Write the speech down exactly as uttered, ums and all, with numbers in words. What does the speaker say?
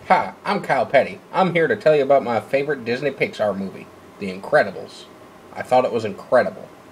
Hi, I'm Kyle Petty. I'm here to tell you about my favorite Disney Pixar movie, The Incredibles. I thought it was incredible.